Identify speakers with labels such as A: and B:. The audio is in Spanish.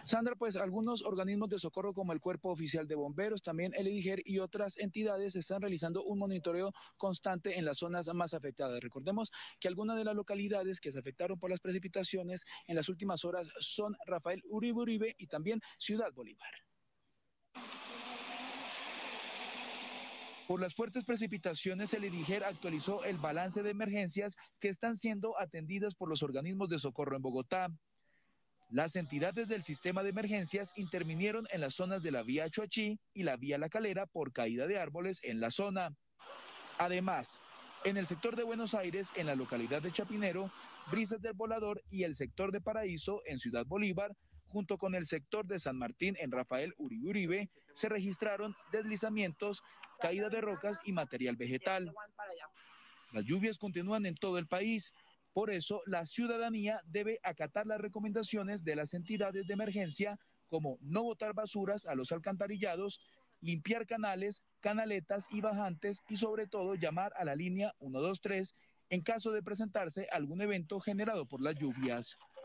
A: Sandra, pues algunos organismos de socorro como el Cuerpo Oficial de Bomberos, también el IDIGER y otras entidades están realizando un monitoreo constante en las zonas más afectadas. Recordemos que algunas de las localidades que se afectaron por las precipitaciones en las últimas horas son Rafael Uribe Uribe y también Ciudad Bolívar. Por las fuertes precipitaciones, el IDIGER actualizó el balance de emergencias que están siendo atendidas por los organismos de socorro en Bogotá. Las entidades del sistema de emergencias intervinieron en las zonas de la vía Choachí y la vía La Calera por caída de árboles en la zona. Además, en el sector de Buenos Aires, en la localidad de Chapinero, Brisas del Volador y el sector de Paraíso en Ciudad Bolívar, junto con el sector de San Martín en Rafael Uribe Uribe, se registraron deslizamientos, caída de rocas y material vegetal. Las lluvias continúan en todo el país. Por eso, la ciudadanía debe acatar las recomendaciones de las entidades de emergencia, como no botar basuras a los alcantarillados, limpiar canales, canaletas y bajantes y sobre todo llamar a la línea 123 en caso de presentarse algún evento generado por las lluvias.